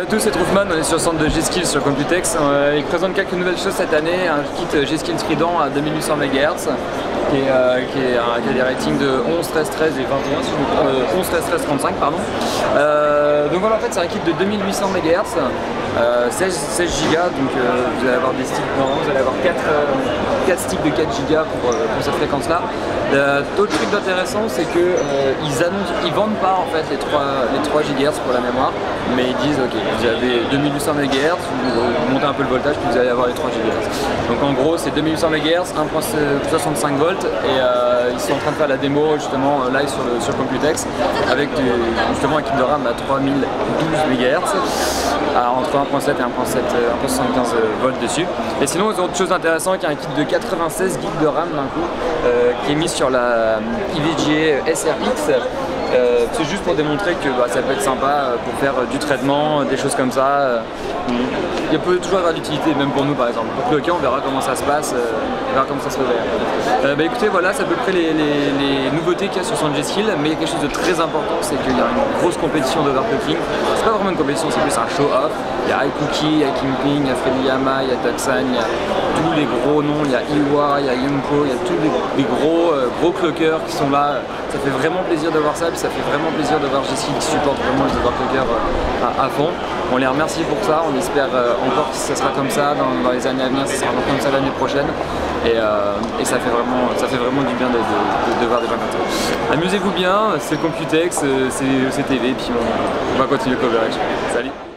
Salut à tous, c'est Troufman, on est sur le centre de G-Skills sur Computex. Il présente quelques nouvelles choses cette année, un kit G-Skills Trident à 2800 MHz qui a des ratings de 11, 13, 13 et 21, si je me trompe, 11, 13, 13, 35 pardon. Donc voilà, en fait c'est un kit de 2800 MHz, 16 Go, donc vous allez avoir des sticks, vous allez avoir 4 sticks de 4 Go pour cette fréquence là. L'autre truc d'intéressant c'est que ils vendent pas en fait les 3 GHz pour la mémoire, mais ils disent ok, vous avez 2800 MHz, vous montez un peu le voltage puis vous allez avoir les 3 GHz. Donc en gros c'est 2800 MHz, 1.65 volts et ils sont en train de faire la démo justement live sur Computex avec justement un kit de RAM à 3012 MHz entre 1.7 et 1.75 volts dessus. Et sinon ils ont autre chose d'intéressant qui est un kit de 96 GB de RAM d'un coup qui est mis sur la IVGA SRX. C'est juste pour démontrer que ça peut être sympa pour faire du traitement, des choses comme ça. Il peut toujours avoir d'utilité, même pour nous par exemple. Pour cloquer, on verra comment ça se passe, on verra comment ça se réveille. Écoutez, voilà, c'est à peu près les nouveautés qu'il y a sur son G-Skill, mais il y a quelque chose de très important, c'est qu'il y a une grosse compétition d'overclocking. C'est pas vraiment une compétition, c'est plus un show-off. Il y a iCookie, il y a Kimping, il y a Freddy Yama, il y a Tuxan, il y a tous les gros noms, il y a Iwa, il y a Yumko, il y a tous les gros clockers qui sont là. Ça fait vraiment plaisir de voir ça, puis ça fait vraiment plaisir de voir G-Skill qui supporte vraiment les overclockers à fond. On les remercie pour ça, on espère encore que ça sera comme ça dans les années à venir, ça sera encore comme ça l'année prochaine. Et ça fait vraiment du bien de voir des gens comme ça. Amusez-vous bien, c'est Computex, c'est TV, puis on va continuer le coverage. Salut!